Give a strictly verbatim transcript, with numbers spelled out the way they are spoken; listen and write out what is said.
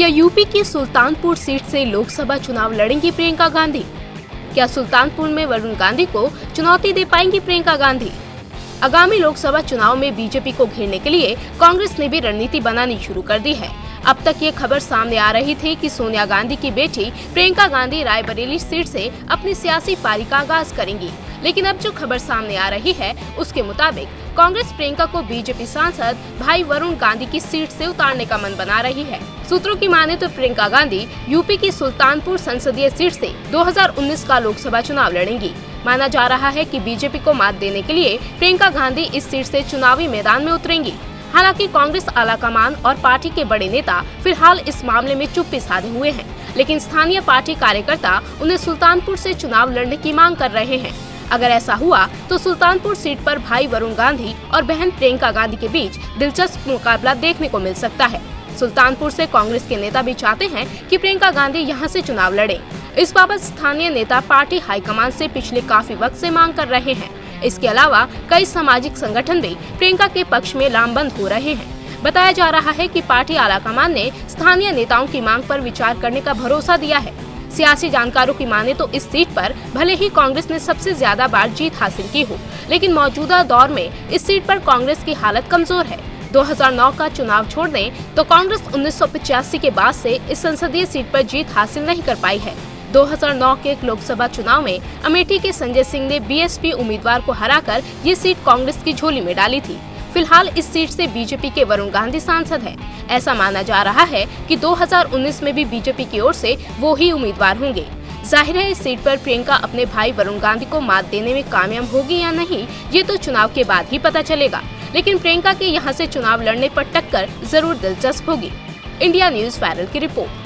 क्या यूपी की सुल्तानपुर सीट से लोकसभा चुनाव लड़ेंगी प्रियंका गांधी? क्या सुल्तानपुर में वरुण गांधी को चुनौती दे पाएंगी प्रियंका गांधी? आगामी लोकसभा चुनाव में बीजेपी को घेरने के लिए कांग्रेस ने भी रणनीति बनानी शुरू कर दी है। अब तक ये खबर सामने आ रही थी कि सोनिया गांधी की बेटी प्रियंका गांधी रायबरेली सीट से अपनी सियासी पारी का आगाज करेंगी, लेकिन अब जो खबर सामने आ रही है उसके मुताबिक कांग्रेस प्रियंका को बीजेपी सांसद भाई वरुण गांधी की सीट से उतारने का मन बना रही है। सूत्रों की माने तो प्रियंका गांधी यूपी की सुल्तानपुर संसदीय सीट से दो हज़ार उन्नीस का लोकसभा चुनाव लड़ेंगी। माना जा रहा है कि बीजेपी को मात देने के लिए प्रियंका गांधी इस सीट से चुनावी मैदान में उतरेंगी। हालांकि कांग्रेस आलाकमान और पार्टी के बड़े नेता फिलहाल इस मामले में चुप्पी साधे हुए हैं, लेकिन स्थानीय पार्टी कार्यकर्ता उन्हें सुल्तानपुर से चुनाव लड़ने की मांग कर रहे हैं। अगर ऐसा हुआ तो सुल्तानपुर सीट पर भाई वरुण गांधी और बहन प्रियंका गांधी के बीच दिलचस्प मुकाबला देखने को मिल सकता है। सुल्तानपुर से कांग्रेस के नेता भी चाहते हैं कि प्रियंका गांधी यहां से चुनाव लड़े। इस बाबत स्थानीय नेता पार्टी हाईकमान से पिछले काफी वक्त से मांग कर रहे हैं। इसके अलावा कई सामाजिक संगठन भी प्रियंका के पक्ष में लामबंद हो रहे हैं। बताया जा रहा है कि पार्टी आलाकमान ने स्थानीय नेताओं की मांग पर विचार करने का भरोसा दिया है। सियासी जानकारों की माने तो इस सीट पर भले ही कांग्रेस ने सबसे ज्यादा बार जीत हासिल की हो, लेकिन मौजूदा दौर में इस सीट पर कांग्रेस की हालत कमजोर है। दो हज़ार नौ का चुनाव छोड़ दें तो कांग्रेस उन्नीस सौ पचासी के बाद से इस संसदीय सीट पर जीत हासिल नहीं कर पाई है। दो हज़ार नौ के लोकसभा चुनाव में अमेठी के संजय सिंह ने बीएसपी उम्मीदवार को हराकर ये सीट कांग्रेस की झोली में डाली थी। फिलहाल इस सीट से बीजेपी के वरुण गांधी सांसद हैं। ऐसा माना जा रहा है कि दो हज़ार उन्नीस में भी बीजेपी की ओर से वो ही उम्मीदवार होंगे। जाहिर है इस सीट पर प्रियंका अपने भाई वरुण गांधी को मात देने में कामयाब होगी या नहीं, ये तो चुनाव के बाद ही पता चलेगा। लेकिन प्रियंका के यहाँ से चुनाव लड़ने पर टक्कर जरूर दिलचस्प होगी। इंडिया न्यूज वायरल की रिपोर्ट।